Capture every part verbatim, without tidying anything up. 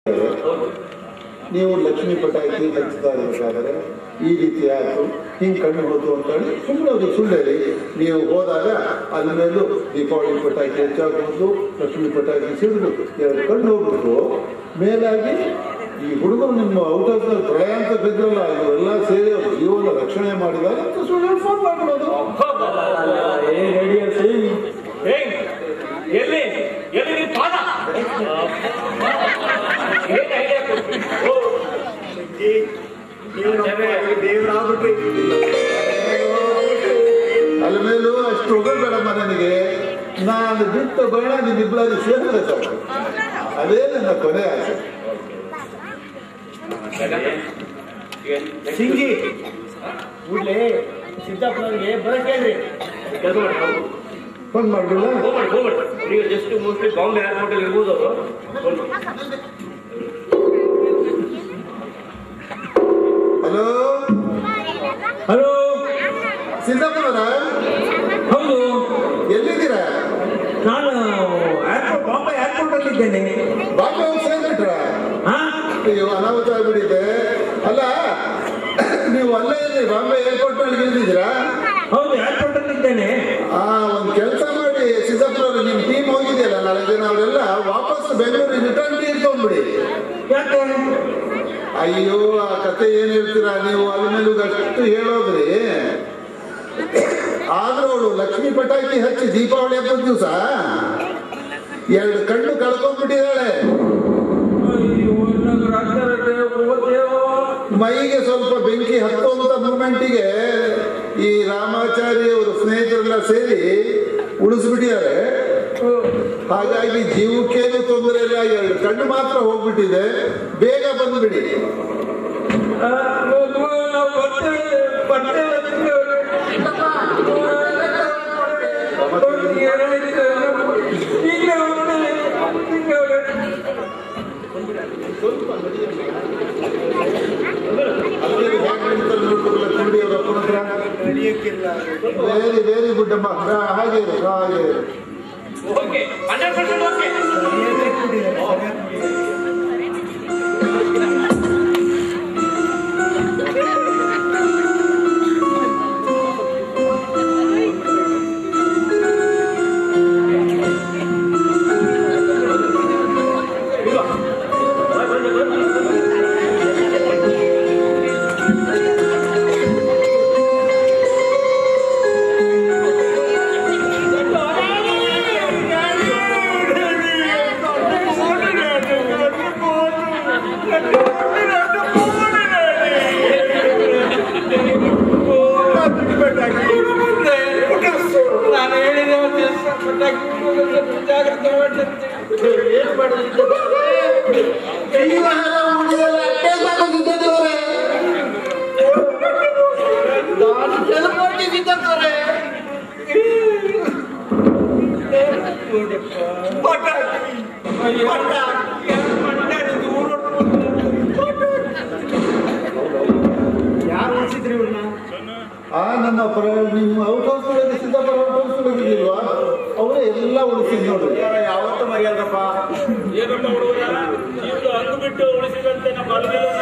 ನೀವು ಲಕ್ಷ್ಮೀ ಪಟಾಕಿ ಹಚ್ತಾ ಇರಬೇಕಾದ್ರೆ ಈ ರೀತಿ ಆಯಿತು, ಹಿಂಗೆ ಕಣ್ಣು ಹೋತು ಅಂತೇಳಿ ಸುಮ್ಮನೆ ಅವ್ರಿಗೆ ಸುಳ್ಳು ಹೇಳಿ ನೀವು ಹೋದಾಗ ಅಲ್ಲಿ ಮೇಲೂ ದೀಪಾವಳಿ ಪಟಾಕಿ ಹೆಚ್ಚಾಗ್ಬೋದು, ಲಕ್ಷ್ಮೀ ಪಟಾಕಿ ಸಿಡಿದು ಎರಡು ಕಣ್ಣು ಹೋಗ್ಬಿಟ್ಟು ಮೇಲಾಗಿ ಈ ಹುಡುಗರು ನಿಮ್ಮ ಔಟ್ ಆಫ್ ದ ಪ್ರಳಯ ಅಂತ ಬಿದ್ರಲ್ಲ, ಇವರೆಲ್ಲ ಸೇರಿ ಅವ್ರ ಜೀವನ ರಕ್ಷಣೆ ಮಾಡಿದ್ದಾರೆ ಅಂತ ಸುಳ್ಳು ಫೋನ್ ಮಾಡ್ಬಿಡೋದು. ಎಲ್ಲಿ ಎಲ್ಲಿ ನಿಮ್ಮ ಪಾದ ದೇವರಾಗ್ಬಿಟ್ರಿ ಅಲ್ಲಿ ಮೇಲೂ ಅಷ್ಟು ಹೋಗಬೇಡಮ್ಮ, ನನಗೆ ನಾನು ಬಿಟ್ಟು ಬೇಡ ನಿಮ್ಮಿಬ್ಬರಾಗಿ ಸೇರಿದ್ರೆ ಸಾಕು, ಅದೇ ನನ್ನ ಕೊನೆ ಆಸೆ. ಸಿಂಗಿ ಕೂಡಲೇ ಸಿದ್ದಾಪುರಗೆ ಬರಕ್ಕೆ ಕೆಲಸ ಮಾಡಿ ಫೋನ್ ಮಾಡ್ಬಿಡಲ್ಲ, ಹೋಗ್ಬೇಡಿ ಹೋಗ್ಬೇಡಿ ನೀವು ಜಸ್ಟ್ ಮೋಸ್ಟ್ಲಿ ಬಾಂಬೆ ಏರ್ಪೋರ್ಟ್ ಅಲ್ಲಿ ಇರ್ಬೋದು ಅವರು. ಹಲೋ ಹಲೋ, ಸಿದ್ದಾಪುರ ಹೌದು, ಎಲ್ಲಿದ್ದೀರಾ? ನಾನು ಏರ್ಪೋರ್ಟ್ ಬಾಂಬೆ ಏರ್ಪೋರ್ಟ್ ಅಲ್ಲಿ ಇದ್ದೇನೆ. ಬಾಂಬೆ ಹೋಗಿ ಸೇರ್ಬಿಟ್ರ? ಹಾ, ಅಯ್ಯೋ ಅನಾಹುತ ಆಗ್ಬಿಟ್ಟಿದೆ. ಅಲ್ಲ ನೀವು ಅಲ್ಲೇ ಇದ್ರಿ, ಬಾಂಬೆ ಏರ್ಪೋರ್ಟ್ ನಲ್ಲಿ ಇಳಿದಿದ್ದೀರಾ? ಹೌದು, ಏರ್ಪೋರ್ಟ್ ಅಲ್ಲಿ ಇದ್ದೇನೆ. ಆ ಒಂದು ಕೆಲಸ ಮಾಡಿ ಸಿದ್ದಾಪುರ, ನಿಮ್ ಟೀಮ್ ಹೋಗಿದೆಯಲ್ಲ ನಾಳೆ ಜನ, ಅವರೆಲ್ಲ ವಾಪಸ್ ಬೆಂಗಳೂರಿಗೆ ರಿಟರ್ನ್ ತೀರ್ಕೊಂಡ್ಬಿಡಿ. ಯಾಕೆ? ಅಯ್ಯೋ ಆ ಕತೆ ಏನ್ ಹೇಳ್ತೀರಾ ನೀವು, ಅಲ್ಲಿ ಮೇಲೂ ಅಷ್ಟು ಹೇಳೋದ್ರಿ. ಆದ್ರೂ ಅವಳು ಲಕ್ಷ್ಮೀ ಪಟಾಕಿ ಹಚ್ಚಿ ದೀಪಾವಳಿ ಹಬ್ಬದ ದಿವಸ ಎರಡು ಕಣ್ಣು ಕಳ್ಕೊಂಡ್ಬಿಟ್ಟಿದ್ದಾಳೆ. ಮೈಗೆ ಸ್ವಲ್ಪ ಬೆಂಕಿ ಹತ್ತುವಂತ ಮೂಮೆಂಟಿಗೆ ಈ ರಾಮಾಚಾರಿ ಅವರು ಸ್ನೇಹಿತರೆಲ್ಲ ಸೇರಿ ಉಳಿಸ್ಬಿಟ್ಟಿದ್ದಾರೆ. ಹಾಗಾಗಿ ಜೀವಕ್ಕೇನು ತೊಂದರೆ ಇಲ್ಲ, ಎರಡು ಕಣ್ಣು ಮಾತ್ರ ಹೋಗ್ಬಿಟ್ಟಿದೆ, ಬೇಗ ಬಂದ್ಬಿಡಿ. ವೆರಿ ವೆರಿ ಗುಡ್ ಅಮ್ಮ, ಹಾಗೆ ಹಾಗೆ ಓಕೆ ಹಂಡ್ರೆಡ್ ಪರ್ಸೆಂಟ್ ಓಕೆ. ನಾನು ಹೇಳಿದ ಜಾಗ್ರತೆ ಯಾರು ಉಳಿಸಿದ್ರಿ ಇವ್ರನ್ನ? ಆ ನಮ್ಮ ಪ್ರ ನಿಮ್ಮ ಔಟ್ ಹೌಸ್ ಒಳಗೆ ಸಿದ್ದಾಪುರ ಔಟ್ ಹೌಸ್ ಒಳಗಿಲ್ವಾ, ಅವರೇ ಎಲ್ಲ ಉಳಿಸಿದ್ ನೋಡ್ರಿ. ಯಾವತ್ತೂ ಮರ್ಯಾದಪ್ಪ. ಏನಪ್ಪ ಹುಡುಗರ ಇವ್ರು ಅಂದು ಬಿಟ್ಟು ಉಳಿಸಿದಂತೆ ನಮ್ಮ ಅಲ್ಮೇಲನ್ನ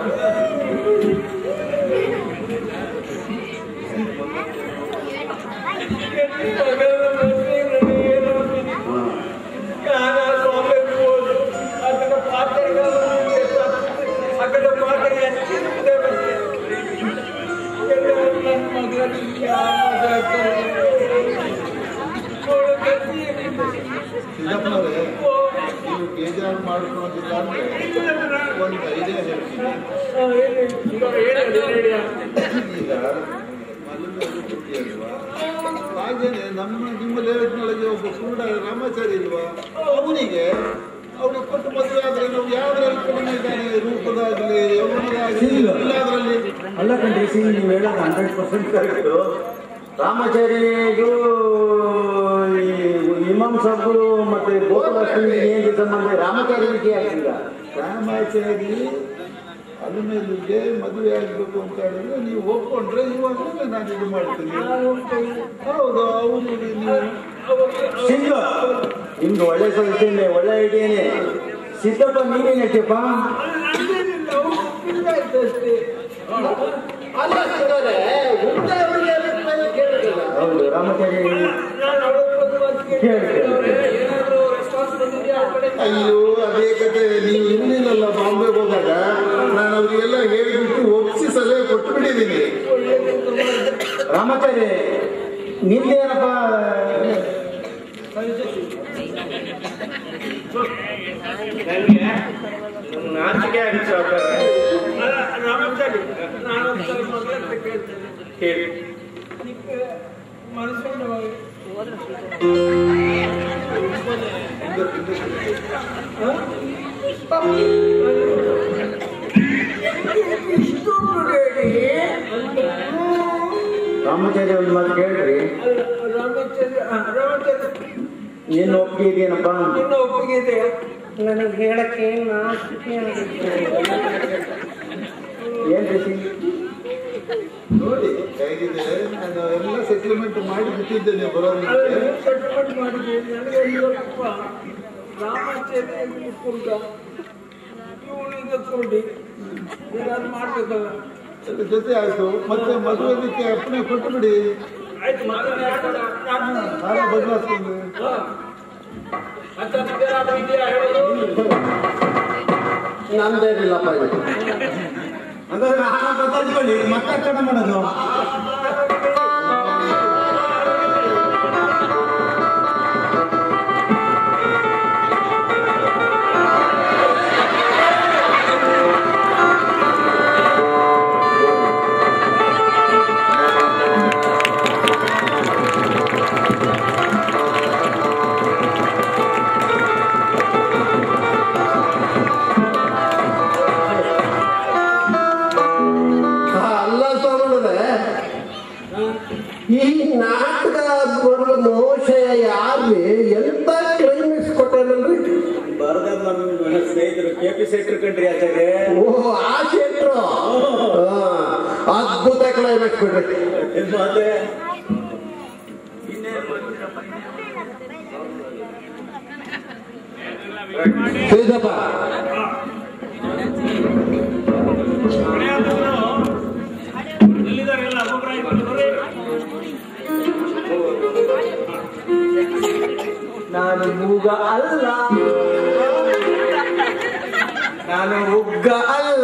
ಸಿದ್ದಾಪುರವರೇ, ನೀವು ಬೇಜಾರು ಮಾಡ್ಕೊಳ್ಳೋದಿಲ್ಲ ಅಂದ್ರೆ ಒಂದು ಐಡಿಯಾ ಹೇಳ್ತೀನಿ. ಈಗ ಮಲ್ಲುಮೇಲು ಅಲ್ವಾ, ಹಾಗೇನೆ ನಮ್ಮ ನಿಮ್ಮ ಲೇಔಟ್ನೊಳಗೆ ಒಬ್ಬ ಕೂಡ ರಾಮಾಚಾರಿ ಇಲ್ವಾ, ಅವನಿಗೆ ಅವನು ಕೊಟ್ಟು ಮದುವೆ ಆದ್ರೆ ನಾವು ಯಾವ್ದ್ರಲ್ಲಿ ಕಡಿಮೆ ಇದ್ದಾನೆ, ರೂಪದಾಗಲಿ ಯೌವನದಾಗಲಿ ಎಲ್ಲದರಲ್ಲಿ. ಅಲ್ಲ ಕಣ್ರಿ ಸಿ, ನೀವು ಹೇಳೋದು ಹಂಡ್ರೆಡ್ ಪರ್ಸೆಂಟ್ ಕರೆಕ್ಟು. ರಾಮಾಚಾರ್ಯಗೂ ಇಮಾಮ್ ಸಾಬ್ಗಳು ಮತ್ತೆ ಗೋಪಾಲಕೃಷ್ಣನಿಗೆ ಏನು ಸಂಬಂಧ? ರಾಮಾಚಾರ್ಯನಿಗೆ ಆಗಿಲ್ಲ. ರಾಮಾಚಾರಿ ಅಲ್ಲಿ ಮೇಲಿಗೆ ಮದುವೆ ಆಗಬೇಕು ಅಂತ ಹೇಳಿದ್ರೆ ನೀವು ಒಪ್ಕೊಂಡ್ರೆ ಇವಾಗಲೇ ನಾನು ಇದು ಮಾಡ್ತೀನಿ. ಹೌದು, ಅವನು ನೀವು ಸಿಂಗು ನಿಮ್ದು ಒಳ್ಳೆ ಸೊಲ್ತೇನೆ, ಒಳ್ಳೆ ಐಡಿಯಾನೆ. ಸಿದ್ದಪ್ಪ ನೀನೇನ್ ಹೇಳ್ತೀಯಪ್ಪ? ಹೌದು ರಾಮಾಚಾರಿ ಅಯ್ಯೋ ಅದೇ ಕತೆ. ನೀವು ಇನ್ನೇನಲ್ಲ ಬಾಂಬೆಗೆ ಹೋದಾಗ ನಾನು ಅವರಿಗೆಲ್ಲ ಹೇಳಿಬಿಟ್ಟು ಒಪ್ಪಿಸಿ ಸಲಹೆ ಕೊಟ್ಟು ಬಿಟ್ಟಿದ್ದೀನಿ. ರಾಮಾಚಾರಿ ನಿಂದೇನಪ್ಪ? ನನಗೆ ನಾಚಿಕೆ ಆಗುತ್ತೆ ರಾಮಾಚಾರಿ. ನಾನು ಹೇಳಿ ರಾಮಾಚಾರಿ ಒಂದು ಮಾತು ಕೇಳ್ರಿ. ನಿನ್ನ ಒಪ್ಪಿಗೆ ಇದೆಯೇನಪ್ಪ? ನಿನ್ನ ಒಪ್ಪಿಗೆ ಇದೆ. ನನಗೆ ಹೇಳಕ್ಕೆ ನಾಚಿಕೆ ಏನ್ ರೀತಿ ನೋಡಿ ಹೇಗಿದೆ. ನಾನು ಎಲ್ಲ ಸೆಟ್ಲ್ಮೆಂಟ್ ಮಾಡಿ ಬಿಟ್ಟಿದ್ದೇನೆ ಬರೋರಿಗೆ. ಸೆಟ್ಲ್ಮೆಂಟ್ ಮಾಡಿದ್ದೀನಿ. ನನಗೆ ಅಯ್ಯಪ್ಪ ರಾಮಾಚಾರಿ ಕುಂಟ ಇವನಿಗೆ ಕೊಡಿ ಏನಾದ್ರು ಮಾಡ್ಬೇಕಲ್ಲ. ಅದ್ರ ಜೊತೆ ಆಯ್ತು. ಮತ್ತೆ ಮದುವೆದಕ್ಕೆ ಅಪ್ಪಣೆ ಕೊಟ್ಟು ಬಿಡಿ. ಆಯ್ತು ಸಾಲ ಬದಲಾಯಿಸ್ಕೊಂಡು ನಮ್ದೇನಿಲ್ಲಪ್ಪ ಇದು. ಅಂದ್ರೆ ಹಣ ಬದಲಾಯಿಸ್ಕೊಳ್ಳಿ ಮತ್ತೆ ಕಡಿಮೆ ಮಾಡೋದು. ಈ ನಾಟಕ ಬರೋ ಮೋಶಯ ಯಾರ್ರಿ ಎಂತ ಕ್ಲೈಮ್ಯಾಕ್ಸ್ ಕೊಟ್ಟಾರಲ್ರಿ? ಬರದ ನಮ್ಮ ಸ್ನೇಹಿತರು ಕೆ ಪಿ ಶೆಟ್ರು ಕಂಡ್ರಿ ಆಚಾರ್ಯ. ಓ ಆ ಶೆಟ್ರು ಅದ್ಭುತ ಕ್ಲೈಮ್ಯಾಕ್ಸ್ ಬಿಡ್ರಿ. ಮತ್ತೆ ಸಿದ್ದಪ್ಪ ಎಲ್ಲಿದಾರೆಲ್ಲ ಅಭಿಪ್ರಾಯ ನಾನು ಮೂಗ ಅಲ್ಲ, ನಾನು ಉಗ್ಗ ಅಲ್ಲ.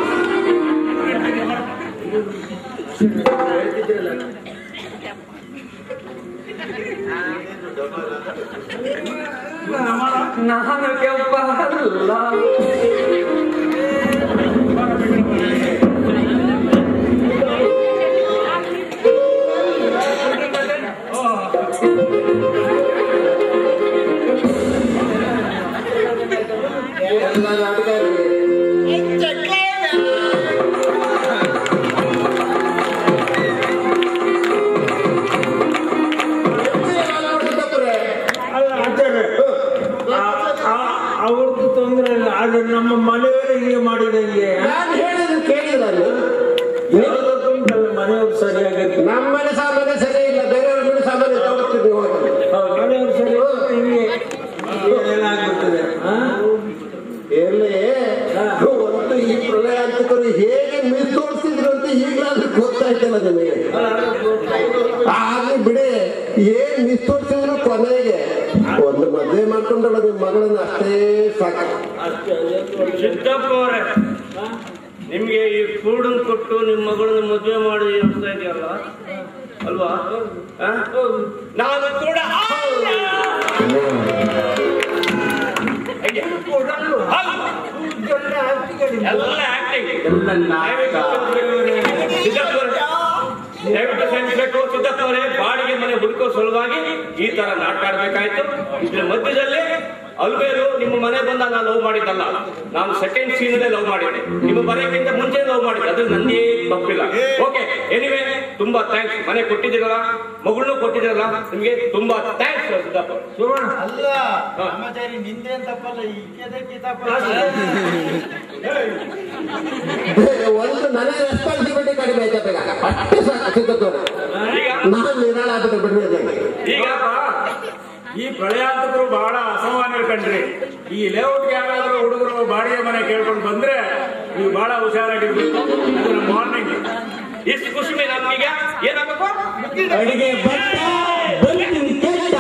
ನಾನು ಕೆಂಪ ಅಲ್ಲ. ಎಲ್ಲ ನಾಟಕ ಅವ್ರದ್ದು ತೊಂದರೆ ಇಲ್ಲ. ಆದ್ರೆ ನಮ್ಮ ಮನೆಯವರಿಗೆ ಮಾಡಿದಂಗೆ ನಾನು ಹೇಳಿದ್ರು ಕೇಳಿಲ್ಲ. ಮನೆಯವ್ರು ಸರಿಯಾಗಿ ನಮ್ಮ ಮನೆ ಸಾಮಾನ್ಯ ಸರಿ ಇಲ್ಲ, ಬೇರೆಯವ್ರ ಮನೆ ಸಾಮಾನ್ಯ ತಗೋತೀನಿ. ಮನೆಯವ್ರು ಸರಿ ಹಿಂಗೆ ಏನಾಗ್ಬಿಡ್ತದೆ. ಎಲ್ಲಿ ಒಂದು ಈ ಪ್ರಳಯಾಂತಕರು ಹೇಗೆ ಮಿಸ್ತೋಡ್ತಿದ್ರು ಅಂತ ಈಗಲಾದ್ರೂ ಗೊತ್ತಾಯ್ತಲ್ಲ ನಿಮಗೆ. ಆಗ್ಲಿ ಬಿಡಿ, ಏನ್ ಮಿಸ್ತೋಡ್ತಿದ್ರು ಕೊನೆಗೆ ಒಂದು ಮದುವೆ ಮಾಡ್ಕೊಂಡಲ್ಲ ನಿಮ್ ಮಗಳನ್ನ, ಅಷ್ಟೇ ಸಾಕು. ಸಿದ್ದಪ್ಪ ಅವರೇ, ನಿಮ್ಗೆ ಈ ಕೂಡನ್ ಕೊಟ್ಟು ನಿಮ್ ಮಗಳನ್ನ ಮದುವೆ ಮಾಡಿ ಹೇಳ್ತಾ ಇದೆಯಲ್ಲ ಅಲ್ವಾ? ನಾನು ಕೂಡ ಎಲ್ಲ ಆಕ್ಟಿಂಗ್ ದಯವಿಟ್ಟು ಸಹಿಸಬೇಕು. ಸಿದ್ದಪ್ಪ ಅವರೇ, ಬಾಡಿಗೆ ಮನೆ ಹುಡುಕೋ ಸಲುವಾಗಿ ಈ ತರ ನಾಟಕ ಆಡ್ಬೇಕಾಯ್ತು. ಇದ್ರ ಮಧ್ಯದಲ್ಲಿ ಅಲ್ಬೇರು ನಿಮ್ಮ ಮನೆ ಬಂದ ನಾನು ಲವ್ ಮಾಡಿದ್ದಲ್ಲ, ನಾನು ಸೆಕೆಂಡ್ ಸೀನ್ ಲವ್ ಮಾಡಿದ್ದೆ. ನಿಮ್ಮ ಬರೋಕ್ಕಿಂತ ಮುಂಚೆ ಲವ್ ಮಾಡಿದ್ದೆ, ಅದು ನಂದೇ ತಪ್ಪಿಲ್ಲ. ಓಕೆ, ಎನಿವೆ ತುಂಬಾ ಥ್ಯಾಂಕ್ಸ್. ಮನೆ ಕೊಟ್ಟಿದ್ದೀರಲ್ಲ, ಮಗಳನ್ನೂ ಕೊಟ್ಟಿದ್ದೀರಲ್ಲ, ನಿಮ್ಗೆ ತುಂಬಾ ಥ್ಯಾಂಕ್ಸ್ ಸಿದ್ದಪ್ಪ. ಅಲ್ಲ ರಾಮಾಚಾರಿ, ನಿಂದೇನ್ ತಪ್ಪಲ್ಲ, ಈಕೆದಕ್ಕೆ ತಪ್ಪಲ್ಲ. ಒಂದು ನನಗೆ ರೆಸ್ಪಾನ್ಸಿಬಿಲಿಟಿ ಕಡಿಮೆ ಆಯ್ತಪ್ಪ. ಅಷ್ಟೇ ಸಾಕು ಸಿದ್ದಪ್ಪ. ಈಗ ನಾನು ನಿರಾಳ ಆಗ್ಬಿಟ್ಟು ಬಿಡ್ರಿ. ಈಗ ಈ ಪ್ರಳಯಾಂತಕರು ಬಹಳ ಅಸಮಾನ್ಯರು ಕಂಡ್ರಿ. ಈ ಲೇಔಟ್ಗೆ ಯಾರಾದ್ರೂ ಹುಡುಗರು ಬಾಡಿಗೆ ಮನೆ ಕೇಳ್ಕೊಂಡು ಬಂದ್ರೆ ನೀವು ಬಹಳ ಹುಷಾರಾಗಿರ್ಬೇಕು. ಅದನ್ನ ಮಾರ್ನಿಂಗ್ ಇಷ್ಟು ಖುಷಿ ಮೇಲೆ ನಮ್ಗೆ ಏನಾಗಬೇಕು? ಅಡಿಗೆ ಭತ್ತ ಬಂದು ಕೆಟ್ಟ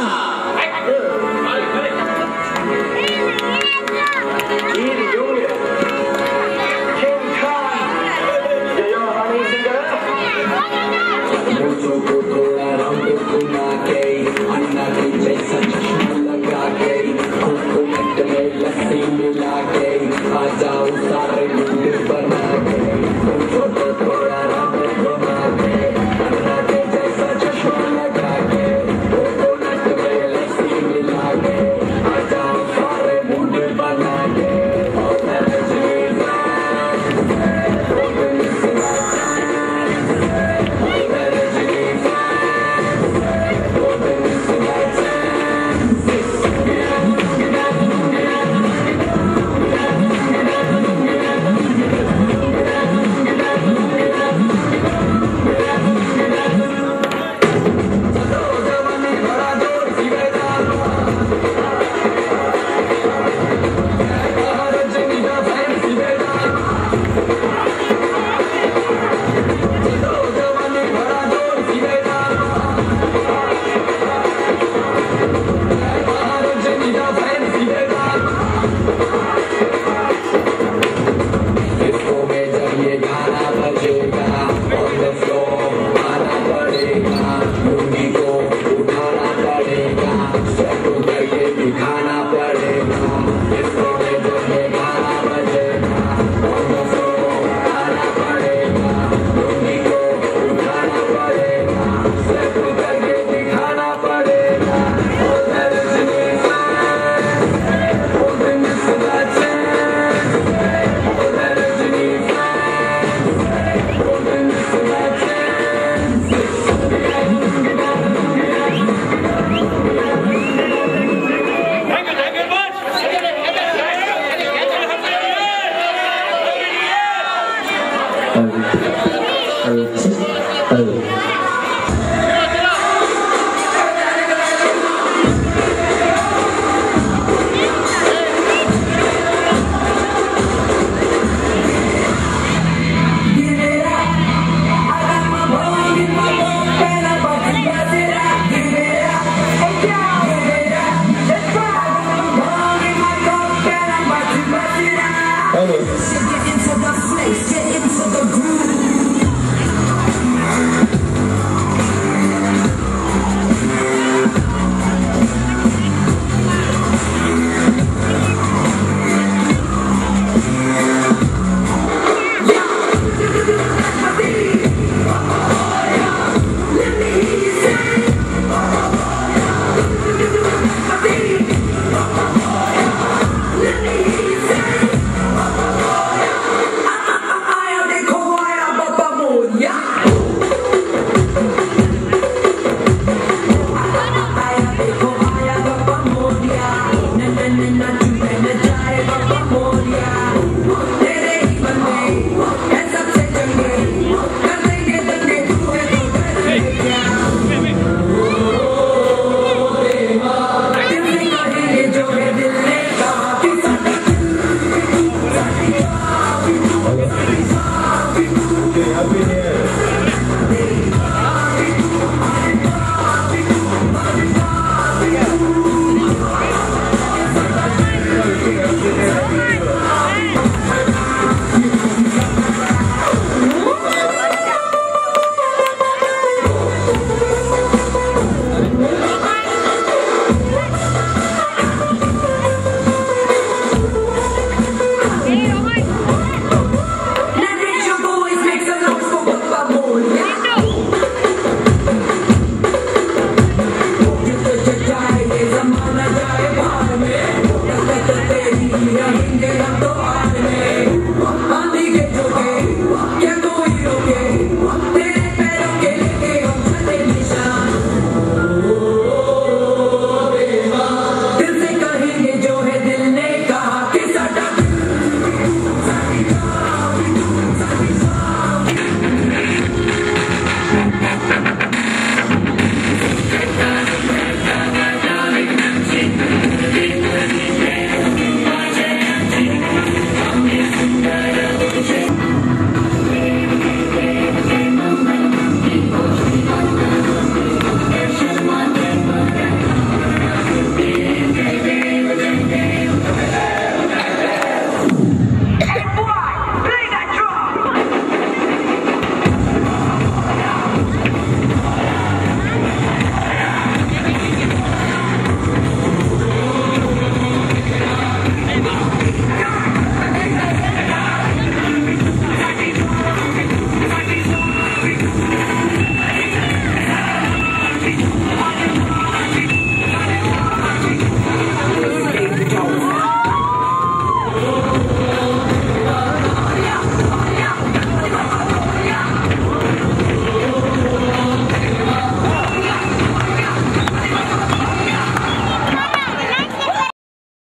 Hello.